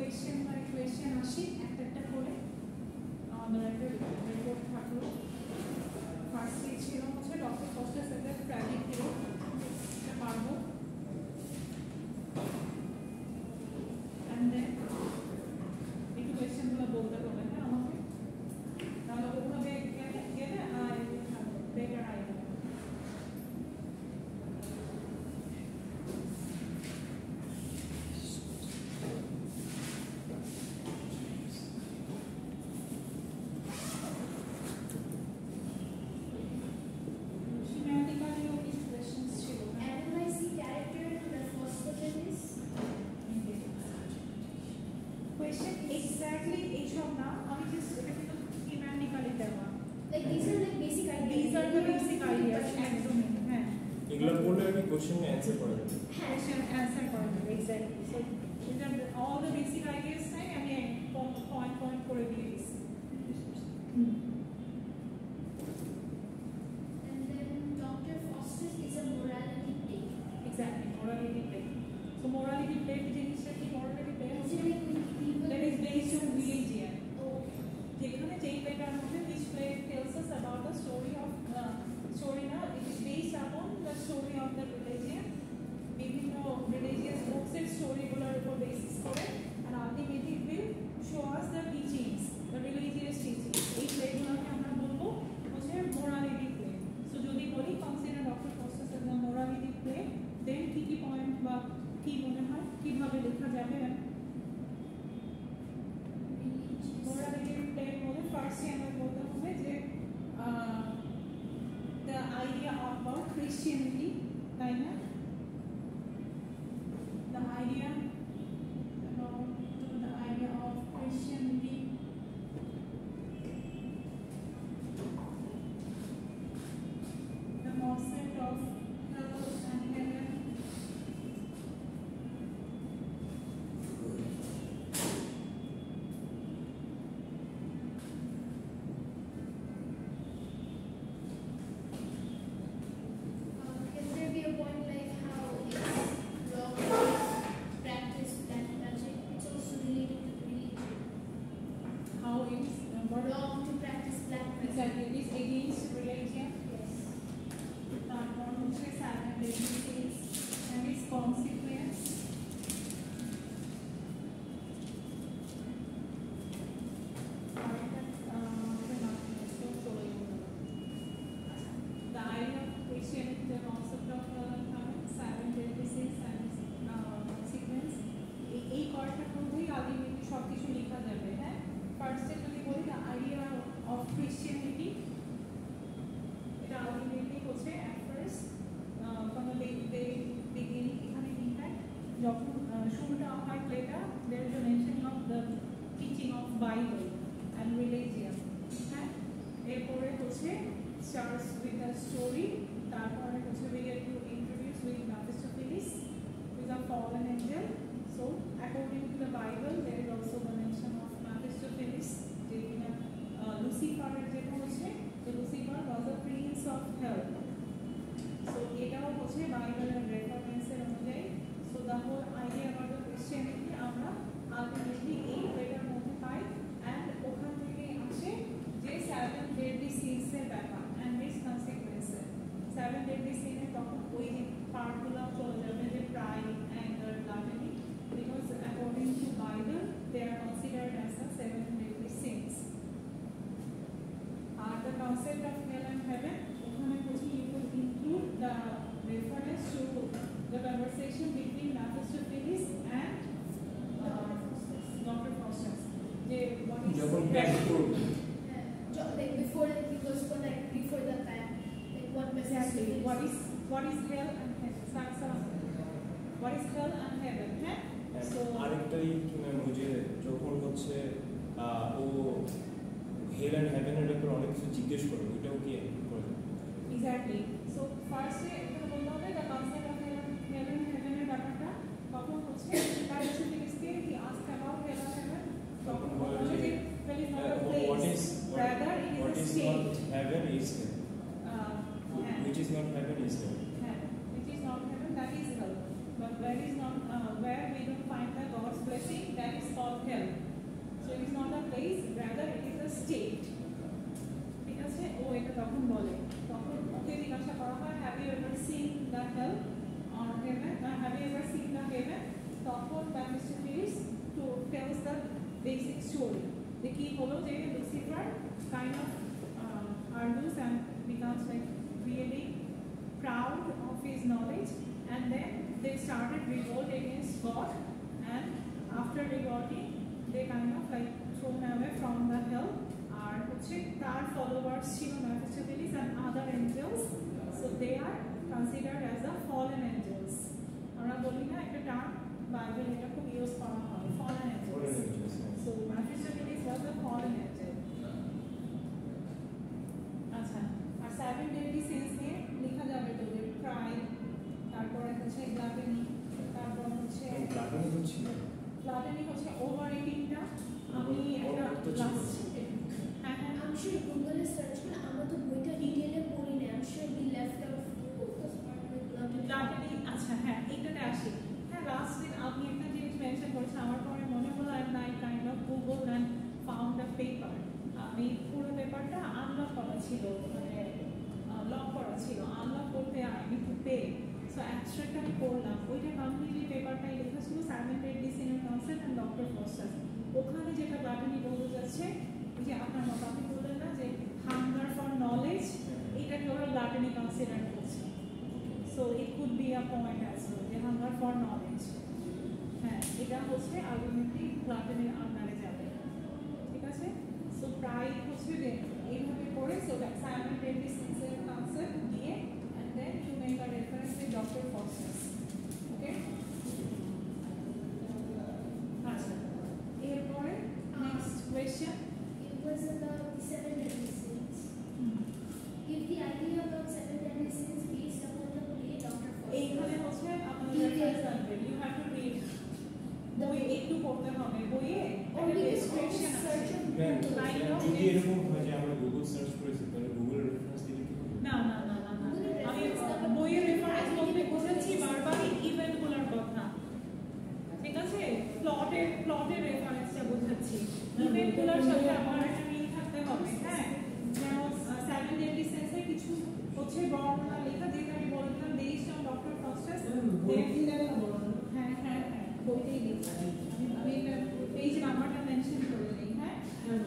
Question by question আসি একটা একটা করে। আমাদের একটা রিপোর্ট থাকলো। ফার্স্টে ছিল হচ্ছে doctor Foster centre tragic hero, এটা পারবো। অ্যান্ড দেন একটু কোয়েশ্চেনগুলো বলতে হবে, হ্যাঁ আমাকে, তাহলে ওভাবে গেলে better idea. Question answer for it. Question answer for it, exactly. So these are all the basic ideas. I mean, point for this. And then Dr. Foster is a morality play. Exactly, morality play. So morality play, morality play. That is based on religion. Which play tells us about the story of story. Now it is based upon the story of the religion. বিভিন্ন religious books and storyগুলোর উপর basis করে, and ultimately it will show us the teachings, the religious teachings. এই প্লেগুলোকে আমরা বলবো হচ্ছে morality play. So যদি বলি consider Dr. Foster as a morality play, then কি পয়েন্ট বা কি মনে হয় কিভাবে লেখা যাবে? Morality play বলে ফার্স্টে আমরা বলতে হবে যে the idea about Christianity, right? The idea of Christianity, the concept of hell and heaven, there is a mention of the teaching of Bible and religion. এরপরে হচ্ছে starts with a story. তারপরে হচ্ছে we get to introduce with Mephistopheles, who is a fallen angel. So according to the Bible, there is also the mention of Mephistopheles. Lucifer যেটা হচ্ছে, the Lucifer was a prince of hell. So এটাও হচ্ছে Bible and reference এর অনুযায়ী. So the whole idea about the Christianity আমরা ultimately এই বইটার মধ্যে পাই, and ওখান থেকে আসে যে 7 deadly sins এর ব্যাপার and its consequences. 7 deadly sins এর তখন ওই পার্টগুলো চলে যাবে যে pride, anger, gluttony, because according to Bible they are considered as the 7 deadly sins. The concept of hell and heaven, ওখানে হচ্ছে you could include the reference to the conversation between Mephistopheles and Dr. Foster. What is like before he goes for like before the time, like what exactly what is hell and heaven? What is hell and heaven? So আরেকটাই কি ma'am ওই যে যখন হচ্ছে ও হেল and হেভেনের ব্যাপারে অনেক কিছু জিজ্ঞেস করে, ওইটাও কি করে? এক্স্যাক্টলি। সো ফার্স্টে এখানে বলতে হবে the concept of hell and হেভেনের ব্যাপারটা তখন হচ্ছে Mephistopheles-কে he asked about hell and heaven. তখন বলে যে hell is not a place, rather it is a state. Heaven is hell. Which is not heaven is hell. Which is not heaven, that is hell. But where is not where we don't find the God's blessing, that is called of hell. So it is not a place, rather it is a state. ঠিক আছে, ও এটা তখন বলে, তখন ওকে জিজ্ঞাসা করা হয়, have you ever seen the hell or heaven? Have you ever seen the heaven? তখন Mephistopheles tells the basic story. The key হলো যে Lucifer kind of argues and becomes like really proud of his knowledge, and then they started revolt against God, and after revolting they kind of like thrown away from the hell. Are তার followers ছিল Mephistopheles and other angels, so they are considered as the fallen angels. আমরা বলি না একটা term Bible এটা খুব use করা হয়, fallen angels. So Mephistopheles was a fallen angel. আচ্ছা, আর seven deadly sins নিয়ে লেখা যাবে তোদের, pride, তারপরে হচ্ছে gluttony, তারপর হচ্ছে gluttony হচ্ছে ওভার ইটিংটা। আমি একটা last I'm sure Google is search করে, আমরা তো বইটা ডিটেইলে পড়ি না, I'm sure we left out gluttony। আচ্ছা হ্যাঁ, এইটাতে আসি। হ্যাঁ, লাস্ট দিন আপনি একটা জিনিস মেনশন করেছেন, আমার পরে মনে হলো and I kind of Googled and found a paper. আমি পুরো পেপারটা আনলক করা ছিল, মানে লক করা ছিল, আনলক করতে I need to pay. So abstract আমি পড়লাম, ওইটা কমপ্লিটলি পেপারটাই লেখা ছিল seven deadly sin concept and Dr. Foster। ওখানে যেটা gluttony বলতে যাচ্ছে, যে আপনার মত আপনি বললেন না যে হাঙ্গার ফর নলেজ, এটাকে ওরা gluttony কনসিডার করছে। So it could be a point as well, যে হাঙ্গার ফর নলেজ, হ্যাঁ এটা হচ্ছে আলটিমেটলি gluttony আন্ডারে যাবে। ঠিক আছে, সো প্রাইড হচ্ছে যে এইভাবে করে, so that's seven deadly sins এর কনসেপ্ট দিয়ে, and then you make a reference with Dr. Foster. Okay, আচ্ছা এরপরে next question was about the seven deadly sins. Give the idea about seven deadly sins based upon the play Dr. Foster. এইখানে হচ্ছে আপনাদের reference লাগবে, you have to read বই, একটু পড়তে হবে বইয়ে, Only the description search of যদি এরকম হয় যে আমরা গুগল সার্চ করেছি, তাহলে গুগল রেফারেন্স দিলে কি হবে? না না না না না, আমি বইয়ের রেফারেন্স বলতে বোঝাচ্ছি বারবারই ইভেন্টগুলোর কথা। ঠিক আছে, প্লটের রেফারেন্সটা বোঝাচ্ছি, ইভেন্টগুলোর সাথে আমার একটা মিল থাকতে হবে। হ্যাঁ, যেমন সেভেন ডেডলি সেন্সে কিছু হচ্ছে বর্ণনা লেখা, যেটা আমি বললাম বেসড অন ডক্টর ফস্টার। হ্যাঁ হ্যাঁ হ্যাঁ, বইতেই লেখা, আমি একটা পেজ নাম্বারটা মেনশন করে দিই। হ্যাঁ,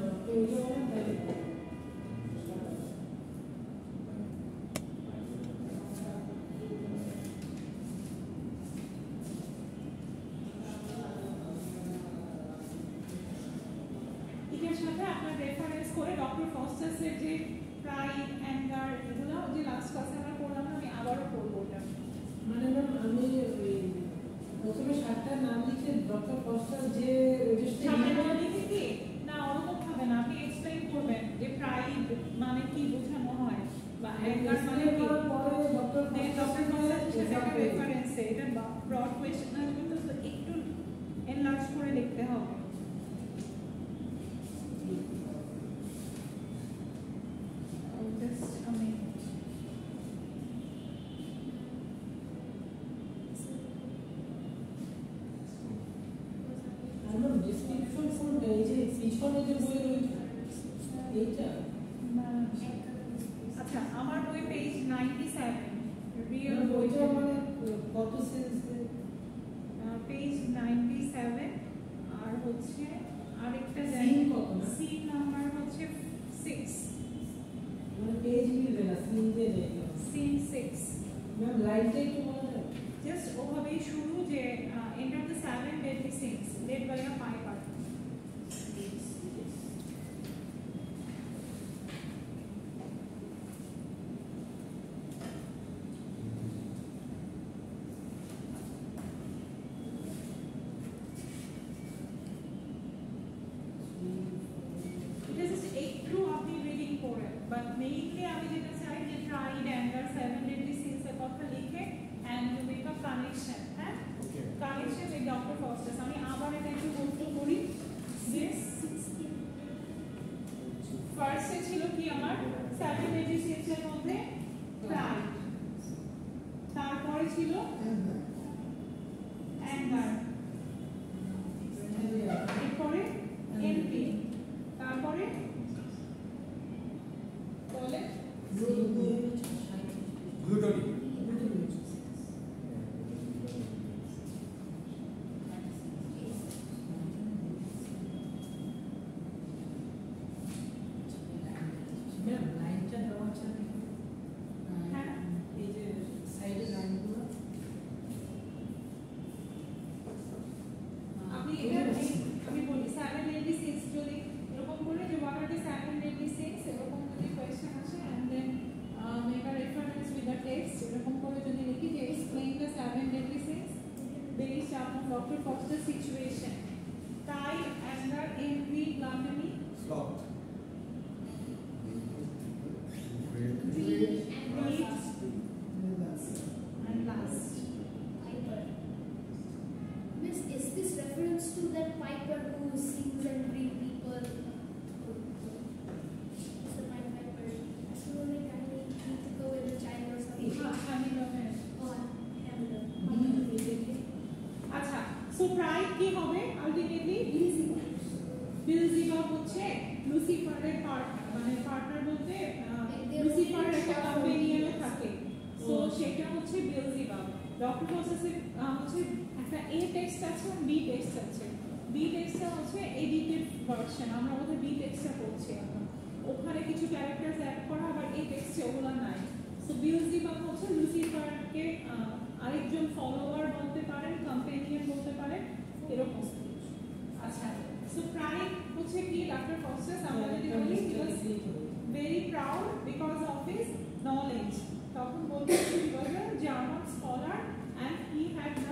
এটার সাথে আপনার রেফারেন্স করে ডক্টর ফস্টার্সের যে প্রাইড, অ্যাঙ্গার, এগুলো যে লাস্ট ক্লাসে আমরা পড়লাম, আমি আবারও পড়বো ওটা। মানে ম্যাম আমি প্রথমে সাতটা নাম লিখে ডক্টর ফস্টার যে লিখে কি না, ওরকম হবে না, আপনি এক্সপ্লেইন করবেন যে প্রাইড মানে কি বোঝানো হয়, বা অ্যাঙ্গার মানে কি, পরে ডক্টর ফস্টার একটা রেফারেন্সে এটা ব্রড কোয়েশ্চেন আসবে, তো একটু এনলার্জ করে লিখতে হবে। Just a minute. আমার ডেসক্রিপশন কোনটা, এই যে পিছনে যে বই এইটা? আচ্ছা, আমার বই পেজ 97, রিয়েল বইটা বইটা মানে কত সেন্স? পেজ 97, আর হচ্ছে আরেকটা Scene কত না? সিন নাম্বার হচ্ছে 6, মানে পেজ মিলবে না, সিন দিয়ে নেই। সিন 6। ম্যাম লাইনটা একটু বলা যায়? জাস্ট ওভাবেই শুরু, যে enter the seven deadly sins led by a piper. এটা জাস্ট একটু আপনি রিডিং করেন, বাট মেইনলি আমি যেটা চাই যে pride, anger, seven deadly sins এর কথা লিখে and you make a connection, হ্যাঁ, connection with Dr. Foster। আমি আবার এটা একটু বলতে করি যে ফার্স্টে ছিল কি আমার সেভেন ডেডলি সিনস এর মধ্যে প্রাইড, তারপরে ছিল অ্যাঙ্গার, এরপর দুটোরই ম্যাম লাইনটা দেওয়া আছে হ্যাঁ এই যে সাইডে লাইনগুলো আপনি এটা আমি বলি 786 যদি এরকম করে যে what are the 786 এরকম যদি কোয়েশ্চেন আসে and then make a reference with the text এরকম করে যদি লিখি যে explain the 786 based upon Dr. Foster's situation time anger envy gluttony sloth Greed greed and and lust. Piper. Miss, is this reference to that piper who sings and brings people? It's the Pied Piper. Slowly, kindly, need to go with the child or something. Hamilton. Oh, Hamilton. আচ্ছা so pride কি হবে ultimately বিলজিবাব হচ্ছে লুসিফারের partner বলতে লুসিফারের একটা কম্পেনিয়নও থাকে so সেটা হচ্ছে বিলজিবাব doctor প্রসেসে হচ্ছে একটা এ টেক্সট আছে আর বি টেক্সট আছে বি টেক্সটটা হচ্ছে এডিটেড ভার্সন আমরা ওদের বি টেক্সটটা পড়ছি এখন ওখানে কিছু ক্যারেক্টারস অ্যাড করা আবার এই টেক্সটে ওগুলো নাই সো বিলজিবাব হচ্ছে লুসিফারকে আরেকজন ফলোয়ার বলতে পারেন কম্পেনিয়ন বলতে পারেন এরকম আচ্ছা সো প্রাইড হচ্ছে কি ডক্টর ফস্টার আমরা যদি বলি he was very proud because of his knowledge তখন বলতে he was a German scholar and he had the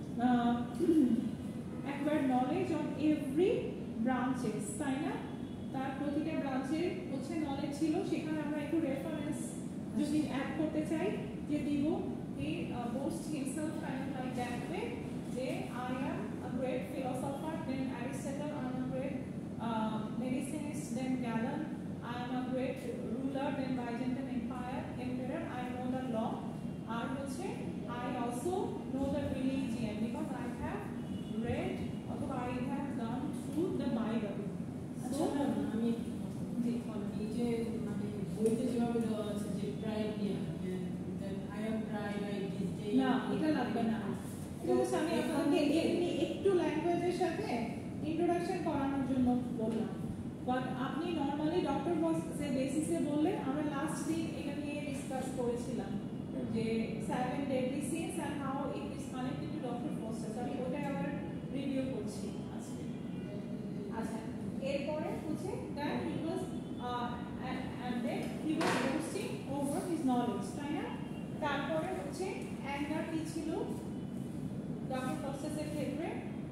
acquired knowledge on every branches তাই না তার প্রতিটা ব্রাঞ্চের হচ্ছে নলেজ ছিল সেখানে আমরা একটু রেফারেন্স যদি অ্যাড করতে চাই যে দিব he boasts himself kind of like that way যে I am a great philosopher then Aristotle I am a great medicist then Galen I am a great ruler then Byzantine Empire emperor I know the law আর হচ্ছে I also know the religion because I have read অথবা I have gone through the Bible আচ্ছা ma'am আমি এই যে মানে বইতে যেভাবে দেওয়া আছে যে প্রাইড নিয়ে I am pride like this day না এটা লাগবে না এটা হচ্ছে আমি আপনাকে এমনি একটু ল্যাঙ্গুয়েজের সাথে ইন্ট্রোডাকশন করানোর জন্য বললাম বাট আপনি নরমালি ডক্টর বসের বেসিসে বললেন আমরা লাস্ট দিন এটা নিয়ে ডিসকাস করেছিলাম যে 7 deadly sins and how it is connected to Dr. Foster আমি ওটা আবার রিভিউ করছি আজকে আচ্ছা এরপরে হচ্ছে that he was and then he was boasting over his knowledge তাই না তারপরে হচ্ছে অ্যাঙ্গার কি ছিল ডক্টর ফস্টারের ক্ষেত্রে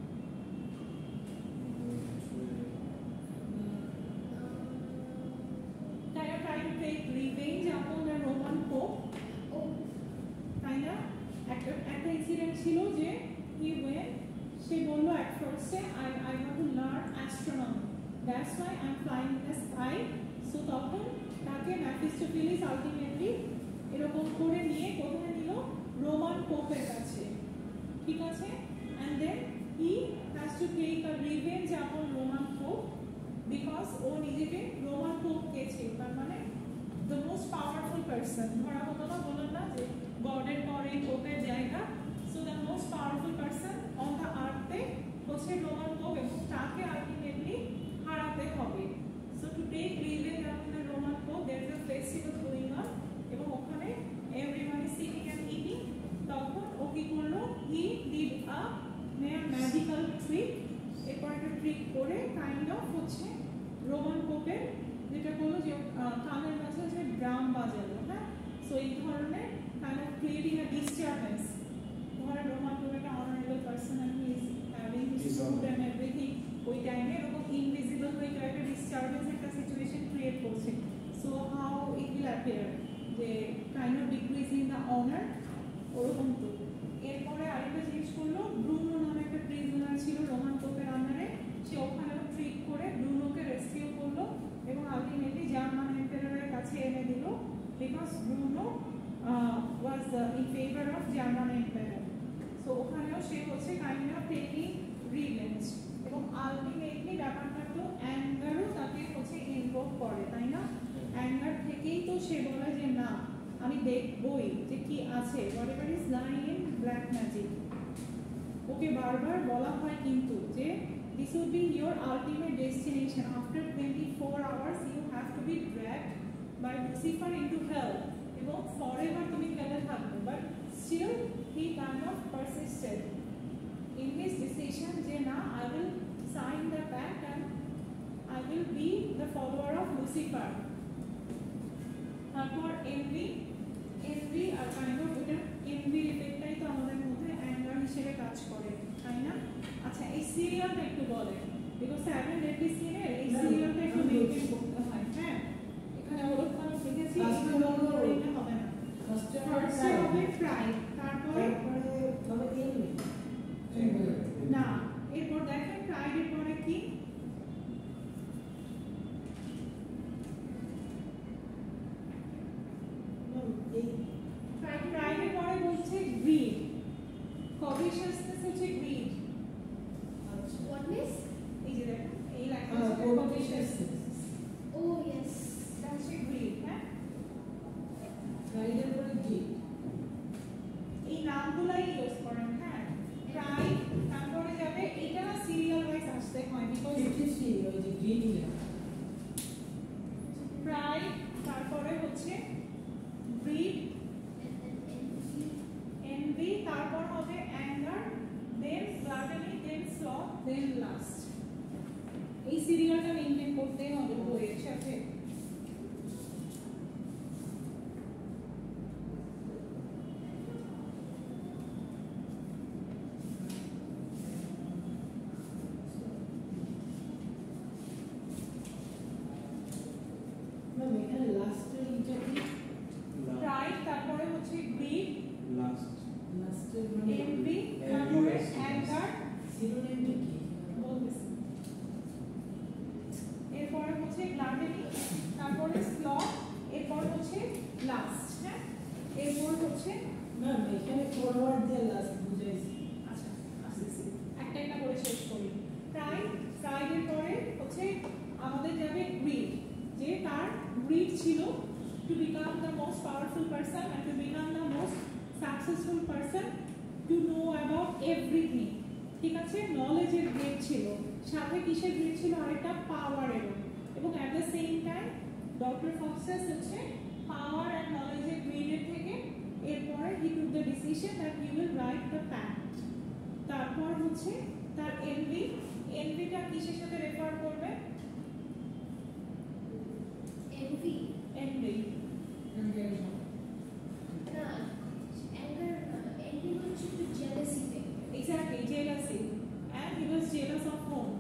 kind of trying to take revenge upon the Roman Pope তাই না একটা ইনসিডেন্ট ছিল যে he went সে বললো at first I want to learn astronomy that's why I'm flying in the sky so তখন তাকে মেফিস্টোফেলিস আলটিমেটলি এরকম করে নিয়ে কোথায় নিল রোমান পোপের কাছে ঠিক আছে and then he has to take a revenge upon Roman Pope because ও নিজেকে রোমান পোপ কে ছিল তার মানে the most powerful person ধরা হতো না বললাম না যে গডের পরে পোপের জায়গা so the most powerful person on the earth হচ্ছে রোমান পোপ এবং তাকে আলটিমেটলি হারাতে হবে so to take revenge upon the Roman Pope there is a festival going on এবং ওখানে everyone is sitting and eating তখন ও কি করলো he did a magical trick এরপর একটা ট্রিক করে কাইন্ড অফ হচ্ছে রোমান পোপের যেটা করলো যে কানের মাঝে হচ্ছে ড্রাম বাজালো হ্যাঁ সো এই ধরনের kind of creating a disturbance ধরেন রোমান পোপ একটা honourable person and he is having his food and everything ওই টাইমে এরকম ইনভিজিবল হয়ে একটা ডিস্টারবেন্স একটা সিচুয়েশন ক্রিয়েট করছে so how it will appear যে kind of decreasing the honour ওরকম তো এরপরে আরেকটা জিনিস করলো ব্রুনো নামে একটা প্রিজনার ছিল রোমান পোপের আন্ডারে সে ওখানেও ট্রিক করে ব্রুনোকে রেস্কিউ করলো এবং আলটিমেটলি জার্মান এম্পায়ারের কাছে এনে দিল because Bruno was in favour of German empire so ওখানেও সে হচ্ছে কাইন্ড অফ টেকিং রিভেঞ্জ এবং আলটিমেটলি ব্যাপারটা তো অ্যাঙ্গারও তাকে হচ্ছে ইনভোক করে তাই না অ্যাঙ্গার থেকেই তো সে বলে যে না আমি দেখবই যে কি আছে, whatever is lying in black magic. ওকে বারবার বলা হয় কিন্তু যে this would be your ultimate destination. After 24 hours you have to be dragged by Lucifer into hell. এবং forever তুমি hell-এ থাকবে, but still he kind of persisted in his decision যে না, I will sign the pact and I will be the follower of Lucifer. তারপর envy R kind of এটা envy effectটাই তো আমাদের মধ্যে anger হিসেবে কাজ করে, তাই না? আচ্ছা, এই সিরিয়ালটা একটু বলে, because seven deadly sin-এর এই সিরিয়ালটা একটু মেইনটেইন করতে হয়। হ্যাঁ, এখানে ওরকম লিখেছি, এটা হবে না। ফার্স্ট হবে pride, তারপরে না, এরপর দেখেন pride এর পরে কি? pride এর পরে বলছে greed, covetousness হচ্ছে greed। What is? এই যে দেখেন, এই লেখা আছে covetousness। Oh yes. That's a greed, হ্যাঁ? pride এর পরে greed, এই নামগুলাই ইউজ করেন, হ্যাঁ? pride, তারপরে যাবে, এটা না সিরিয়াল ওয়াইজ আসতে হয়, বিকজ ওই যে greed pride, তারপরে হচ্ছে greed, envy, তারপর হবে anger, then gluttony, then sloth, then lust। এই সিরিয়ালটা মেইনটেইন করতে হবে বইয়ের সাথে। এখানে লাস্টের এটা কি? pride, তারপরে হচ্ছে greed, লাস্টের envy, তারপরে anger, সিনোনিমটা কি? বলতেছি। এরপরে হচ্ছে gluttony, তারপরে sloth, এরপর হচ্ছে lust, হ্যাঁ? এরপর হচ্ছে ম্যাম এখানে ফরওয়ার্ড দিয়ে লাস্ট বুঝাইছি। আচ্ছা, আসতেছি, একটা একটা করে শেষ করি। pride এর পরে হচ্ছে আমাদের যাবে greed, যে তার greed ছিল to become the most powerful person and to become the most successful person, to know about everything। ঠিক আছে, নলেজের গ্রেড ছিল, সাথে কিসের গ্রেড ছিল? আরেকটা পাওয়ারের। এবং at the same time doctor Faustus হচ্ছে পাওয়ার অ্যান্ড নলেজের গ্রেডের থেকে এরপরে he took the decision that he will write the pact. তারপর হচ্ছে তার এনভিটা কিসের সাথে রেফার করবে? Envy. এনভি। না, anger, envy হচ্ছে একটু jealousy থেকে। Exactly, jealousy. And he was jealous of whom?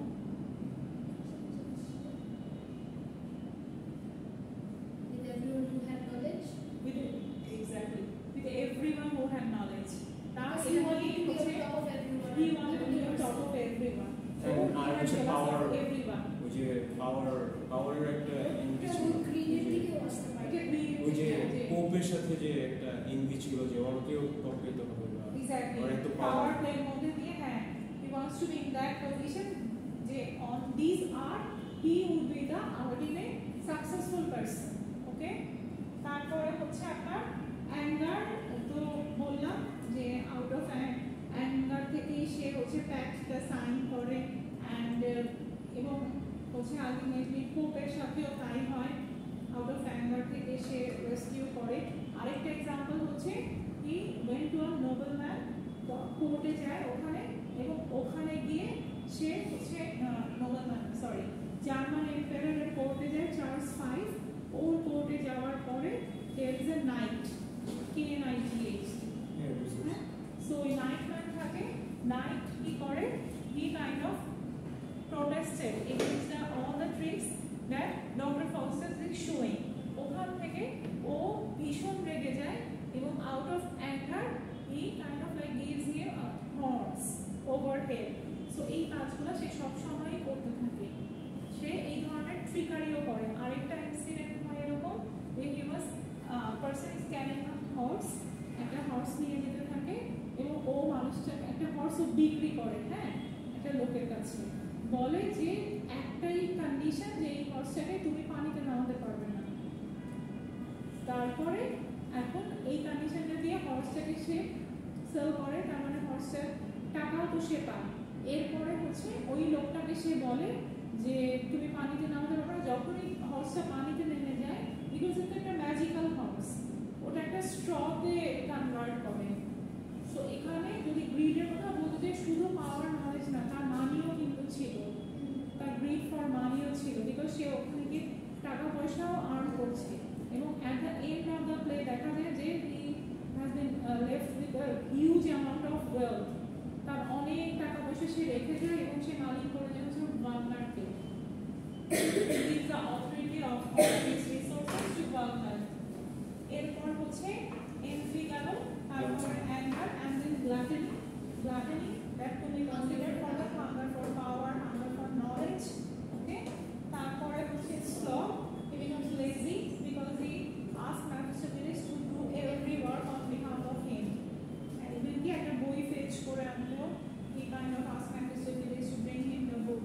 With everyone who had knowledge. Exactly, with everyone who had knowledge. Because he wanted to be on top of everyone. He wanted to be on top of everyone. So And he had jealous power, of everyone. which is power একটা envy ছিল। Greed দিকেও আসতে পারে। এটা greed ওই যে থেকে পোপের সাথে যে একটা envy ছিল যে ওরকেও টপকাইতে হবে বা exactly ওর একটু power power play মধ্যে দিয়ে, হ্যাঁ, he wants to be in that position যে on these are he would be the ultimate successful person. Okay, তারপরে হচ্ছে আপনার anger, তো বললাম যে out of anger থেকে সে হচ্ছে প্যাক্টটা সাইন করে and এবং হচ্ছে আলটিমেটলি পোপের সাথেও তাই হয়, আউট অফ অ্যাঙ্গার থেকে সে রেস্কিউ করে। আরেকটা এক্সাম্পল হচ্ছে he went to a nobleman, কোর্টে যায় ওখানে, এবং ওখানে গিয়ে সে হচ্ছে নোবেলম্যান সরি জার্মান এম্পায়ারের কোর্টে যায়, চার্লস 5, ওর কোর্টে যাওয়ার পরে there is a knight, KNIGH, হ্যাঁ, সো ওই নাইটম্যান থাকে, নাইট কি করে, he kind of protested against all the tricks that Dr. Faustus is showing. ওখান থেকে ও ভীষণ রেগে যায় এবং out of anger he kind of like gives him a horns over head. So এই কাজগুলো সে সব সময় করতে থাকে, সে এই ধরনের ট্রিকারিও করে। আরেকটা ইনসিডেন্ট হয় এরকম যে he was person is carrying a horse, একটা হর্স নিয়ে যেতে থাকে এবং ও মানুষটাকে একটা হর্স বিক্রি করে, হ্যাঁ, একটা লোকের কাছে, বলে যে একটাই কন্ডিশন যে এই হর্সটাকে তুমি পানিতে নামাতে পারবে না। তারপরে এখন এই কন্ডিশনটা দিয়ে হর্সটাকে সে সেল করে, তার মানে হর্সটার টাকাও তো সে পায়। এরপরে হচ্ছে ওই লোকটাকে সে বলে যে তুমি পানিতে নামতে পারবে না। যখনই হর্সটা পানিতে নেমে যায়, বিকজ এটা একটা ম্যাজিক্যাল হর্স, ওটা একটা স্ট্রতে কনভার্ট করে। সো এখানে যদি গ্রিডের কথা বলতে চাই, শুধু পাওয়ার নলেজ না, তার মানিও কিন্তু ছিল, তার গ্রিড ফর মানিও ছিল, বিকজ সে ওখানে গিয়ে টাকা পয়সাও আর্ন করছে। এবং at the end of the play দেখা যায় যে he has been left with a huge amount of wealth, তার অনেক টাকা পয়সা সে রেখে যায় এবং সে মালিক করে যায় হচ্ছে বাংলারকে। gives the authority of all these resources to Bangladesh. এরপর হচ্ছে envy গেল, তারপরে anger and then gluttony that could be considered for the hunger for power, hunger for knowledge. Okay, তারপরে হচ্ছে sloth, he becomes lazy because he asks Mephistopheles to do every work on behalf of him. And even কি একটা বই fetch করে আনলো, he kind of asks Mephistopheles to bring him the book.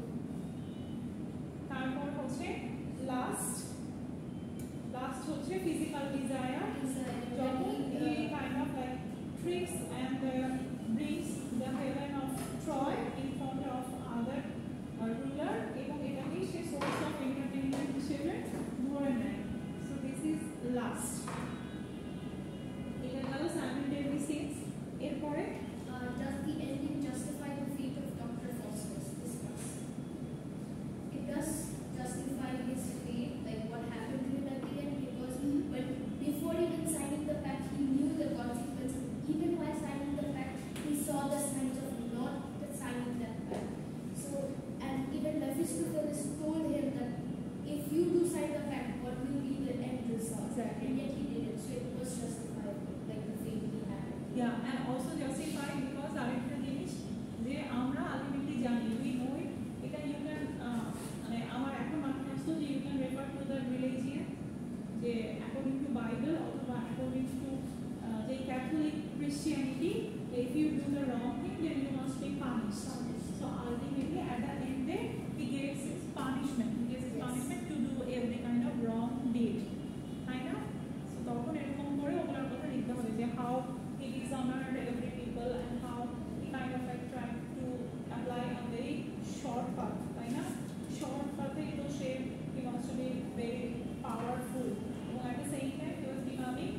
তারপর হচ্ছে last হচ্ছে physical desire, যখন he kind of like tricks and brings the heaven of Troy in front of other ruler, এবং এটাকে সে source of entertainment হিসেবে ধরে নেয়। So this is last. এটা গেল 7 deadly sins। এরপরে Does the ending justify the fate of Dr. Faustus? Discuss. It does justify his fate, like what happened to him at the end, because when before even signing the pact, he knew the consequences. Even while signing the pact, he saw the signs of not signing that pact. So, and even Mephistopheles told him that if you do sign the pact, what will be the end result? Exactly. And yet he didn't. So it was justified, like the fate he had. yeah, and also justified because আরেকটা জিনিস যে আমরা ultimately জানি, we know it, এটা you can মানে আমার এখন মাথায় আসতো যে you can refer to the religion, যে according to Bible অথবা according to the Catholic Christianity, if you do the wrong thing then you must be punished. So ultimately at the end he gets his punishment, to do every kind of wrong deed, তাই না? So তখন এরকম করে ওগুলোর কথা লিখতে হবে যে how he dishonored every people and how he kind of like tried to apply a very short path, তাই না? Short path এ তো সে he wants to be very powerful, এবং at the same time he was becoming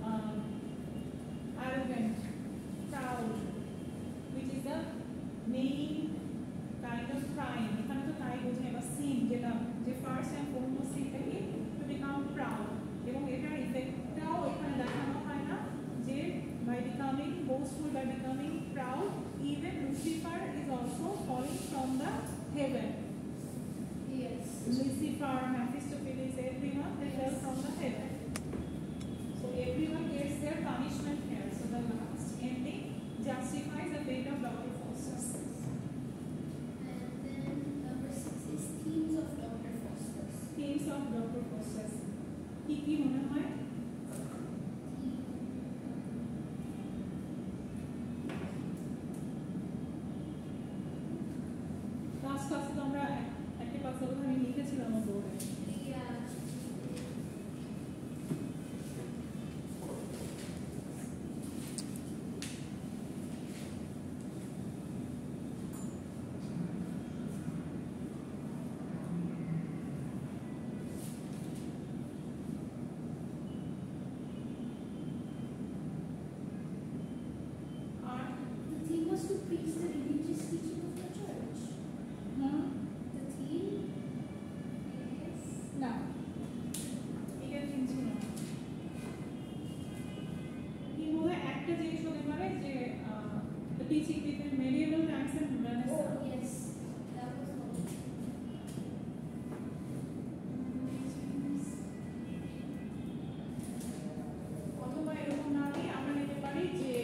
arrogant, proud, which is the main kind of crime. এখানে তো তাই বোঝায় বা sin, যেটা যে ফার্স্ট এন্ড ফরমোস্ট সিনটাকে to become proud, এবং এটার ইফেক্টটাও এখানে দেখানো হয় না যে by becoming boastful, by becoming proud, even Lucifer is also falling from the heaven. Yes. Lucifer, Mephistopheles, everyone they fell from the heaven. So everyone gets their punishment here. So the last ending justifies the fate of Dr. Faustus. And then number 6 is themes of Dr. Faustus. Themes of Dr. Faustus. কি মনে হয়? Last ক্লাসে তো আমরা একটা ক্লাসের কথা আমি লিখেছিলাম আমার বোর্ডে। Yeah. R The theme was to preach the religious teaching of the church. The theme is না, এটা থিম ছিল না। কি মনে হয় একটা জিনিস হতে পারে যে the teaching between medieval times and Renaissance. oh yes, that was one. অথবা এরকম না দিয়ে আমরা নিতে পারি যে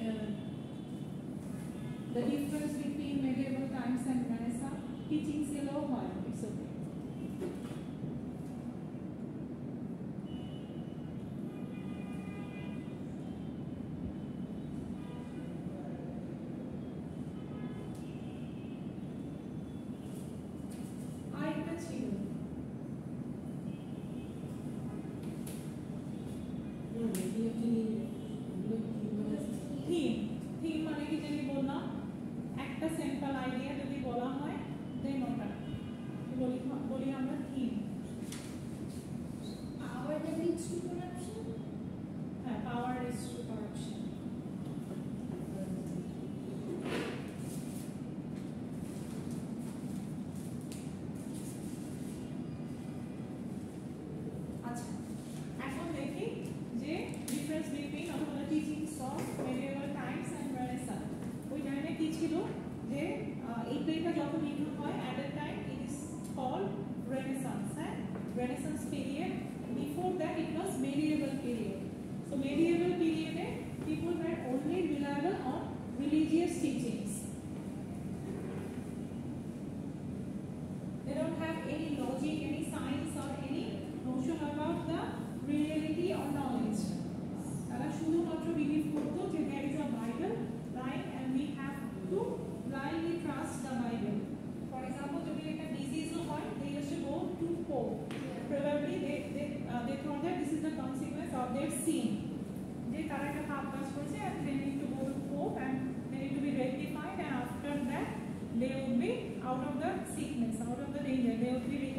the difference between medieval times and Renaissance teaching ছিল হয়, it's okay. আরেকটা ছিল No, maybe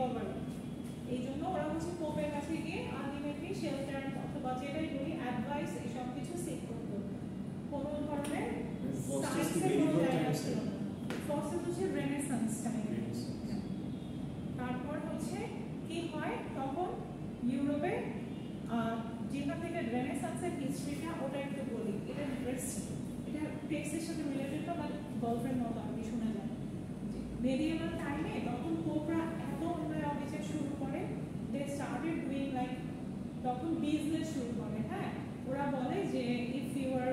রিকভারি। এই জন্য ওরা হচ্ছে পোপের কাছে গিয়ে আলটিমেটলি শেল্টার অথবা যেটাই বলি অ্যাডভাইস এসব কিছু সিক করতো। কোনো ধরনের সায়েন্সের কোনো জায়গা ছিল না। ফার্স্ট হচ্ছে রেনেসান্স টাইম। তারপর হচ্ছে কি হয় তখন ইউরোপে যেখান থেকে রেনেসান্সের হিস্ট্রিটা ওটা একটু বলি, এটা ইন্টারেস্টিং, এটা টেক্সটের সাথে রিলেটেড তো আমার গার্লফ্রেন্ড মতো আর কি শোনা যায়। মেডিয়েভাল টাইমে তখন পোপরা এত উন্নয়ন অবিচার শুরু করে, দে স্টার্টেড ডুইং লাইক তখন বিজনেস শুরু করে। হ্যাঁ, ওরা বলে যে if you are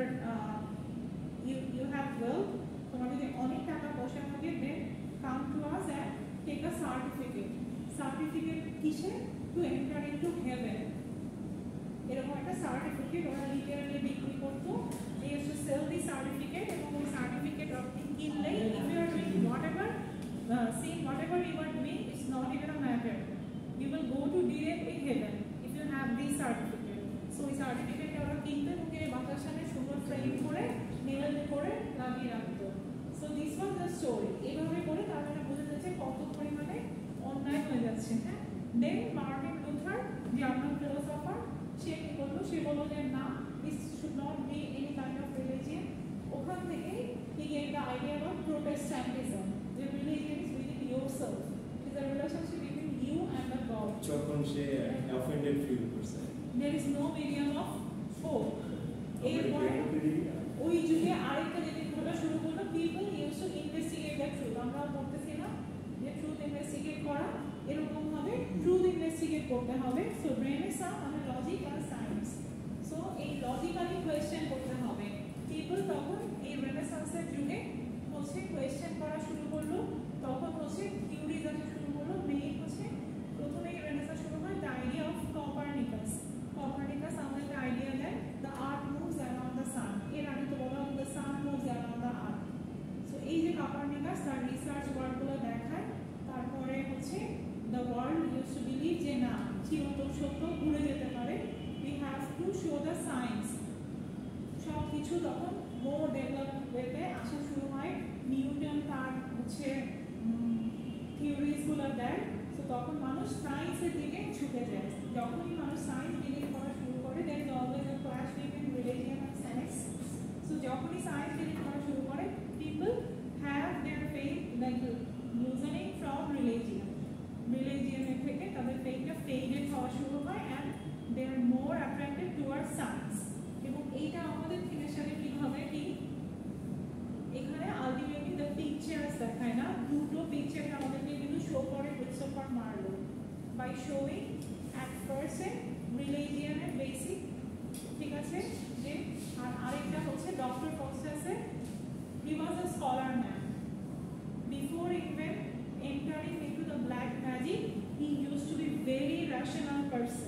you have wealth, তোমার যদি অনেক টাকা পয়সা থাকে, then come to us and take a certificate. Certificate কিসে? To enter into heaven. এরকম একটা সার্টিফিকেট ওরা লিটারালি বিক্রি করতো। They used to sell the certificate, এবং ওই সার্টিফিকেট আপনি কিনলেই if you are doing whatever, seeing whatever you are doing, it's not even a matter. You will go to directly heaven if you have this certificate. So ওই সার্টিফিকেটটা ওরা কিনতে ঢুকে বাচ্চার সামনে সুন্দর ফ্রেম করে নেল করে লাগিয়ে রাখতো। So this was the story. এইভাবে করে তার মানে বোঝা যাচ্ছে কত পরিমাণে অন্যায় হয়ে যাচ্ছে। হ্যাঁ, দেন মার্টিন লুথার, জার্মান ফিলোসফার, সে কি করলো? সে বললো যে না, this should not be any kind of religion. ওখান থেকে he gave the idea about Protestantism. The religion is within yourself. It is a relationship between you and the God. যখন সে offended feel করছে, there is no medium of hope. এরপরে ওই যুগে আরেকটা জিনিস ঘটা শুরু করলো, people used to investigate the truth. আমরা বলতেছি না যে ট্রুথ ইনভেস্টিগেট করা, এরকম ভাবে ট্রুথ ইনভেস্টিগেট করতে হবে। সো রেনেসান্স মানে লজিক আর সায়েন্স। সো এই লজিক্যালি কোয়েশ্চেন করতে হবে। পিপল তখন এই রেনেসান্সের যুগে হচ্ছে কোয়েশ্চেন করা শুরু করলো। তখন হচ্ছে থিওরিজ আসা শুরু করলো। মেইন হচ্ছে প্রথমে রেনেসান্স শুরু হয় the idea of Copernicus. Copernicus আমাদের আইডিয়া দেয় the earth moves around the sun. এর আগে তো বলা হতো the sun moves around the earth. So এই যে কপারনিকাস তার রিসার্চ ওয়ার্কগুলো দেখায়, তারপরে হচ্ছে the world used to believe যে না, চিরন্তন সত্য ঘুরে যেতে পারে, we have to show the science. সব কিছু তখন more developed ওয়েতে আসা শুরু হয়। নিউটন তার হচ্ছে থিওরিজগুলো দেয়। তো তখন মানুষ সায়েন্সের দিকে ঝুঁকে যায়। যখনই মানুষ সায়েন্স বিলিভ করা শুরু করে, there is always a clash between religion and science. So যখনই সায়েন্স বিলিভ করা শুরু করে, people have their faith like loosening from religion. রিলিজিয়নের থেকে তাদের ফেইথটা ফেডেড হওয়া শুরু হয় and they are more attracted towards science. এবং এইটা আমাদের থিমের সাথে কি হবে? কি এখানে আলটিমেটলি দ্য পিকচার্স দেখায় না, দুটো পিকচার আমাদেরকে কিন্তু শো করে Christopher Marlowe by showing at first রিলিজিয়নের বেসিক, ঠিক আছে, যে আর আরেকটা হচ্ছে ডক্টর ফক্সাসের he was a scholar man before even entering into the black magic. He used to be very rational person.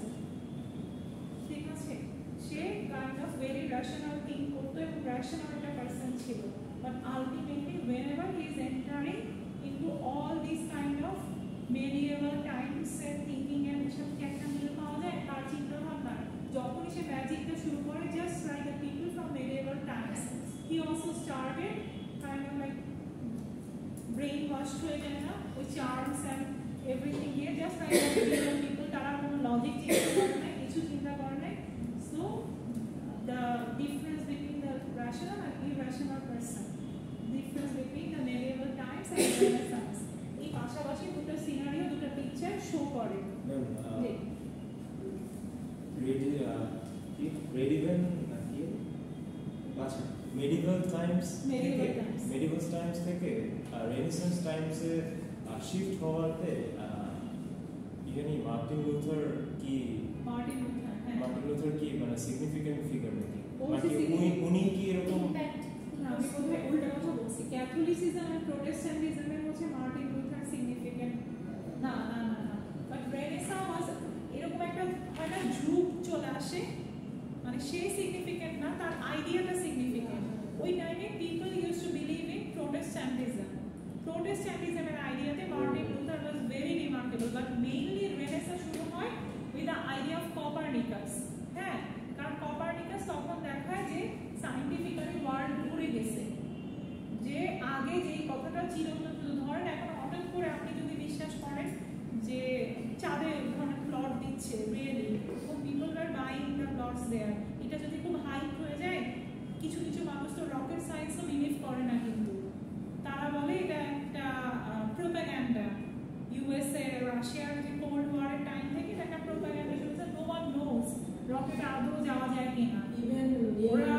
ঠিক আছে, সে kind of very rational think করতো এবং rational একটা person ছিল, but ultimately whenever he is entering into all these kind of medieval times and thinking and সব একটা মিল পাওয়া যায় তার চিন্তা ভাবনা। যখনই সে ম্যাজিকটা শুরু করে, just like the people from medieval times, he also started kind of like brainwashed হয়ে যায় না, ওই চার্মস অ্যান্ড এভরিথিং দিয়ে, জাস্ট লাইক দ্য পিপল, তারা কোনো লজিক চিন্তা করে না, কিছু চিন্তা করে না। So the difference between the rational and irrational person, difference between the medieval times and Renaissance, এই পাশাপাশি দুটো সিনারিও, দুটো পিকচার শো করে। মেডিকেল টাইমস থেকে রেনেসান্স টাইমসে শিফট হওয়াতে ইভেন মার্টিন লুথার কি মানে সিগনিফিকেন্ট ফিগার নাকি, উনি কি এরকম? আমি বোধহয় উল্টা কথা বলছি, ক্যাথলিসিজম আর প্রোটেস্ট্যান্টিজমের হচ্ছে মার্টিন লুথার সিগনিফিকেন্ট না, বাট রেনেসান্স এরকম একটা হয় না, ঝুঁক চলে আসে, মানে সে সিগনিফিকেন্ট না, তার আইডিয়াটা সিগনিফিকেন্ট। ওই টাইমে people use to believe in প্রোটেস্ট্যান্টিজমের আইডিয়াতে Martin Luther was very remarkable, but mainly Renaissance শুরু হয় with the idea of Copernicus. হ্যাঁ, কারণ কপারনিকাস তখন দেখায় যে সাইন্টিফিক্যালি ওয়ার্ল্ড ঘুরে গেছে, যে আগে যেই কথাটা চিরন্তন, ধরেন এখন হঠাৎ করে আপনি যদি বিশ্বাস করেন যে চাঁদে ধরনের প্লট দিচ্ছে really, people are buying the plots there. এটা যদি খুব হাইট হয়ে যায়, কিছু কিছু মানুষ তো রকেট সায়েন্সও বিলিভ করে না, কিন্তু তারা বলে এটা একটা প্রোপাগ্যান্ডা। ইউএসএ রাশিয়ার যে কোল্ড ওয়ারের টাইম থেকে এটা একটা প্রোপাগ্যান্ডা চলছে, নো ওয়ান নোজ রকেটে আদৌ যাওয়া যায় কিনা। ইভেন ওরা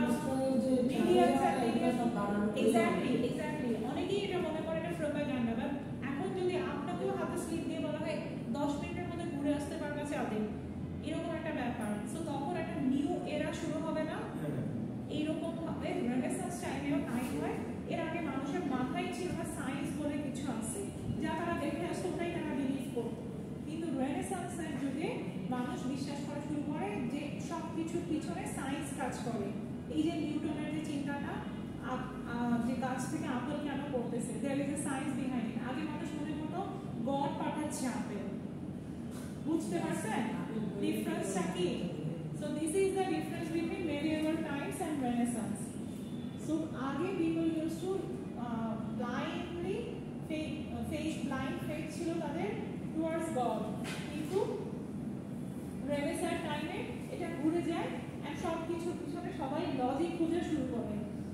এক্স্যাক্টলি অনেকেই এটা মনে করে এটা প্রোপাগ্যান্ডা। বাট এখন যদি আপনাকেও হাতে স্লিপ দিয়ে বলা হয় 10 মিনিটের মধ্যে ঘুরে আসতে পারবে চাঁদে, এরকম একটা ব্যাপার, সো তখন একটা নিউ এরা শুরু হবে না? এইরকম ভাবে রেনেসান্স টাইমেও তাই হয়। এর আগে মানুষের মাথায় ছিল না সায়েন্স বলে কিছু আছে, যা তারা দেখে আসতো ওটাই তারা বিলিভ করতো। কিন্তু রেনেসান্সের যুগে মানুষ বিশ্বাস করা শুরু করে যে সব কিছুর পিছনে সায়েন্স কাজ করে। এই যে নিউটনের যে চিন্তাটা, যে গাছ থেকে আপেল কেন করতেছে, there is a science behind it. আগে মানুষ মনে করতো গড পাঠাচ্ছে আপেল। বুঝতে পারছেন ডিফারেন্সটা কি? So this is the difference between medieval times and Renaissance. So आगे people used to blindly face blind faith ছিল তাদের towards God, কিন্তু Renaissance টাইমে এটা ঘুরে যায় and সব কিছুর পিছনে সবাই লজিক খুঁজে শুরু করে।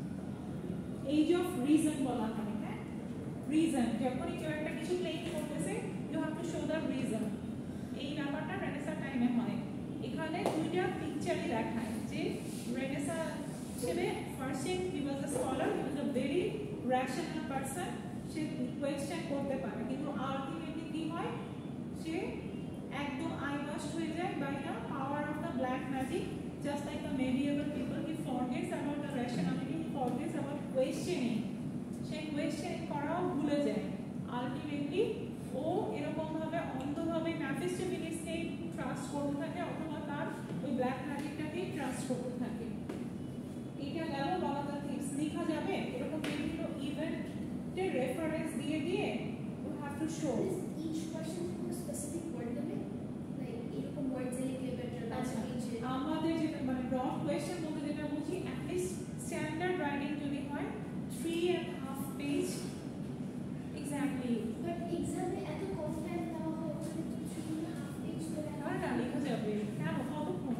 এজ অফ রিজন বলা হয়, হ্যাঁ রিজন। যখনই কেউ একটা কিছু ক্লেম করতেছে you have to show the reason। এই ব্যাপারটা Renaissance টাইমে হয়। এখানে দুইটা পিকচারই দেখায় যে রেনেসাঁ ছেলে first he was a scholar, he was a very rational person, সে কোয়েশ্চেন করতে পারে, কিন্তু আলটিমেটলি কি হয়, সে একদম আইওয়াশড হয়ে যায় by the power of the black magic. Just like the medieval people, he forgets about the rationality, he forgets about questioning, সে কোয়েশ্চেন করাও ভুলে যায়। আলটিমেটলি ও এরকম ভাবে অন্ধভাবে ম্যাফিস্টোফেলিসকে ট্রাস্ট করতে থাকে, অথবা তার ওই ব্ল্যাক ম্যাজিকটাকে ট্রাস্ট করতে থাকে। এটা গেল বলা দ্য থিংস। লেখা যাবে এরকম বিভিন্ন ইভেন্টের রেফারেন্স দিয়ে দিয়ে you have to show each question to a specific word limit, like এরকম ওয়ার্ডস লিখলে বেটার আছে। আমাদের যেটা মানে ব্রড কোয়েশ্চেন বলতে যেটা বুঝি, অ্যাট লিস্ট স্ট্যান্ডার্ড রাইটিং যদি হয় 3.5 পেজ এক্স্যাক্টলি। বাট এক্সামে এত কম টাইম দেওয়া হয়, ওখানে তো 3.5 পেজ করে আর না লেখা যাবে কেন, কতক্ষণ?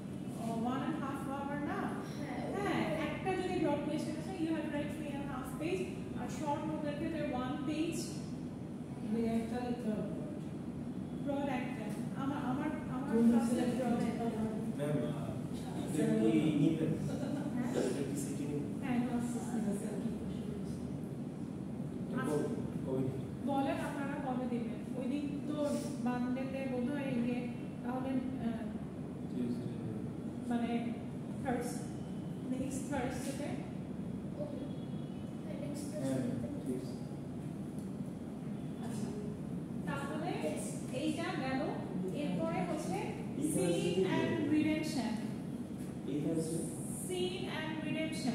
1.5 hour না? হ্যাঁ, একটা যদি ব্রড কোয়েশ্চেন আছে ইউ হ্যাভ রাইট 3.5 পেজ, আর শর্ট নোট লিখলে 1 পেজ। একটা ব্রড একটা আমার ক্লাসে ব্রড একটা ম্যাম এটা কি নিবেন? এটা কি সিটি হ্যাঁ ক্লাসে বলেন আপনারা কবে দেবেন? ওই দিন তো বাংলাতে বোধ হয় ইয়ে, তাহলে মানে নেক্সট থার্সডে। ওকে নেক্সট তাহলে এইটা গেল। এরপরে হচ্ছে sin and redemption. Sin and redemption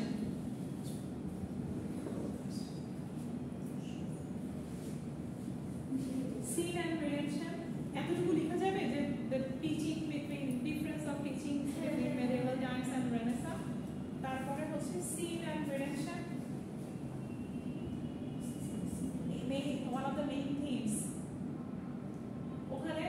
sin and redemption এতটুকু লেখা যাবে যে the teaching between difference of teaching between medieval times and Renaissance। তারপরে হচ্ছে sin and redemption, one of the main themes। ওখানে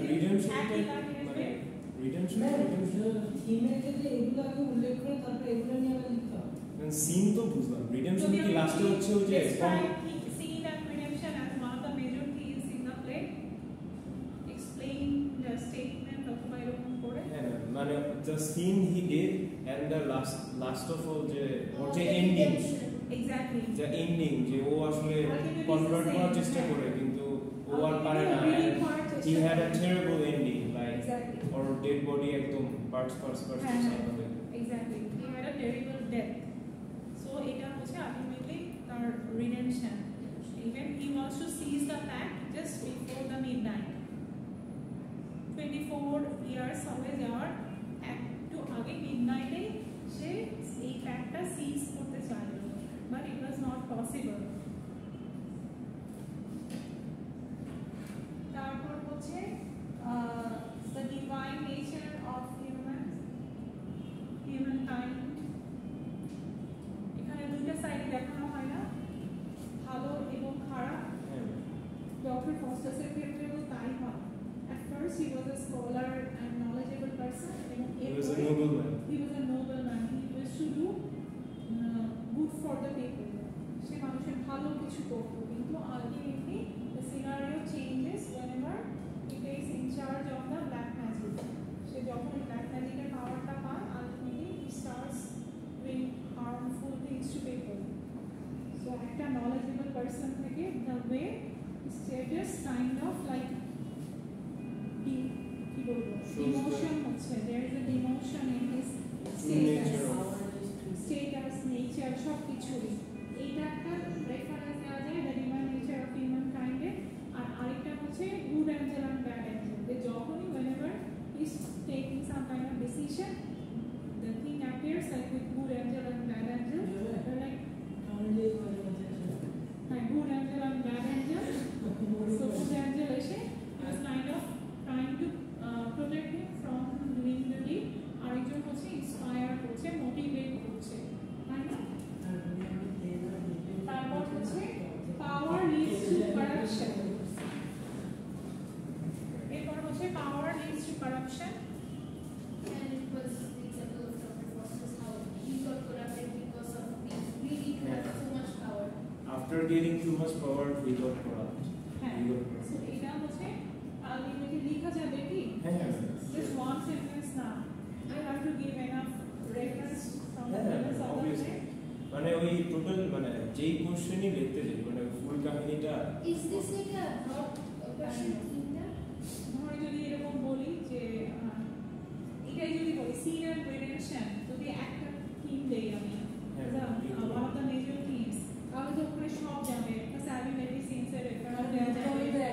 রিডেম্পশন থিমের ক্ষেত্রে এগুলো আগে উল্লেখ করে তারপর এগুলো নিয়ে আবার লিখতে হবে। সিন তো বুঝলাম, রিডেম্পশন কি লাস্টে হচ্ছে ওই যে sin and redemption as one of the major themes in the play, explain the statement অথবা এরকম করে। হ্যাঁ মানে the scene he gave and the last of all যে ওর যে এন্ডিং, এক্স্যাক্টলি যে এন্ডিং যে ও আসলে কনভার্ট করার চেষ্টা করে কিন্তু ও আর পারে না, he had a terrible ending like or dead body একদম parts exactly he had a terrible death, so এটা হচ্ছে ultimately তার redemption, even he wants to seize the fact just before the midnight, 24 years হবে যাওয়ার একটু আগে মিডনাইটে সে এই ফ্যাক্টটা সিজ করতে চাইল, but it was not possible। তারপর হচ্ছে the divine nature of humankind। এখানে দুইটা সাইড দেখানো হয় না, ভালো এবং খারাপ। ডক্টর ফস্টাসের ক্ষেত্রেও তাই হয়। First, he was a scholar and knowledgeable person. He was a nobleman. He was a nobleman. He used to do good for the people. সে মানুষের ভালো কিছু করতো, কিন্তু ultimately the scenario changes whenever he takes in charge of the black magic. সে যখন black magic এর পাওয়ারটা পায়, ultimately he starts doing harmful things to people. So একটা knowledgeable person থেকে the way status kind of like demotion হচ্ছে, there is a demotion in his status, nature, সব কিছুই। এইটা একটা রেফারেন্স দেওয়া যায় the divine nature of humankind এর। আর আরেকটা হচ্ছে good angel and bad angel, যে যখনই whenever he's taking some kind of decision, the thing appears like with good angel and bad angel, they're like good angel and bad angel. So good angel এসে was kind of trying to protect him from doing the deed, আরেকজন হচ্ছে inspire করছে, motivate করছে, তাই না? তারপর হচ্ছে power leads to corruption. এরপর হচ্ছে power leads to corruption. And it was the example of Dr. Foster's how he got corrupted because of being greedy to have so much power. After getting too much power, he got corrupt. So এটা হচ্ছে ultimately লেখা যাবে কি? Just one sentence না, I have to give enough reference from the previous obviously. মানে ওই total মানে যেই কোশ্চেনই লিখতে যাই মানে ফুল কাহিনীটা। Is this like a broad question in that? ধরে যদি এরকম বলি যে এটাই যদি বলি sin and redemption, যদি একটা থিম দেই আমি one of the major themes, তাহলে তো ওখানে সব যাবে, saving every sins এর রেফারেন্স দেওয়া যাবে,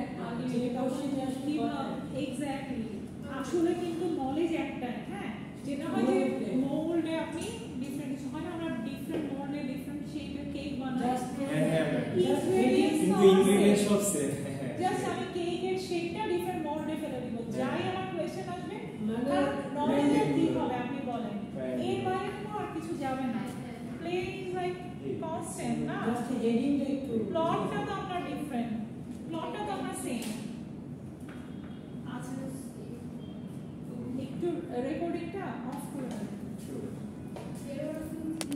এক্স্যাক্টলি। আসলে কিন্তু নলেজ একটাই, হ্যাঁ, যেটা হয় যে মোল্ডে আপনি ডিফারেন্ট কিছু হয় না, আমরা ডিফারেন্ট মোল্ডে ডিফারেন্ট শেপের কেক বানাই, কিন্তু ইনগ্রেডিয়েন্টস সব সেম। জাস্ট আমি কেকের শেপটা ডিফারেন্ট মোল্ডে ফেলে দিব, যাই আমার কোয়েশ্চেন আসবে তার নলেজের কি হবে আপনি বলেন, এর বাইরে কোনো আর কিছু যাবে না। প্লেন ইজ লাইক কনস্ট্যান্ট না, প্লটটা তো আমরা ডিফারেন্ট, প্লটটা তো আমরা সেম। আচ্ছা, একটু রেকর্ডিংটা অফ করে